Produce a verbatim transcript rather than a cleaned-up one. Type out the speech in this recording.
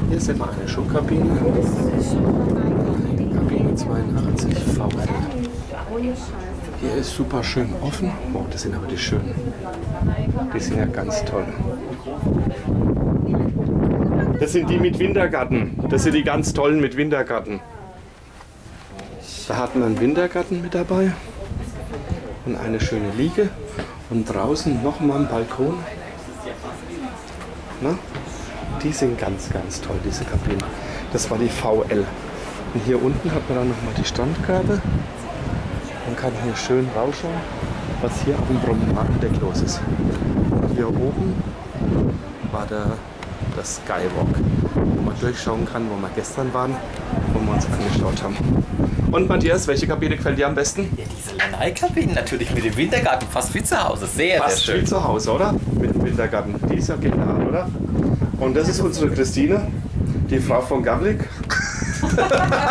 Hier sind wir eine Schuhkabine. Kabine zweiundachtzig V L. Hier ist super schön offen. Oh, das sind aber die schönen. Die sind ja ganz toll. Das sind die mit Wintergarten. Das sind die ganz tollen mit Wintergarten. Da hat man einen Wintergarten mit dabei. Und eine schöne Liege. Und draußen nochmal ein Balkon. Na? Die sind ganz, ganz toll, diese Kabinen. Das war die V L. Und hier unten hat man dann nochmal die Strandkarte. Man kann hier schön rausschauen, was hier auf dem Promenadendeck los ist. Und hier oben war der, der Skywalk, wo man durchschauen kann, wo wir gestern waren, wo wir uns angeschaut haben. Und Matthias, welche Kabine gefällt dir am besten? Ja, diese Lanai-Kabine natürlich mit dem Wintergarten, fast wie zu Hause. Sehr, Fast sehr schön. wie zu Hause, oder? Mit dem Wintergarten. Die ist ja genial, oder? Und das ist unsere Christine, die Frau von Gavlik.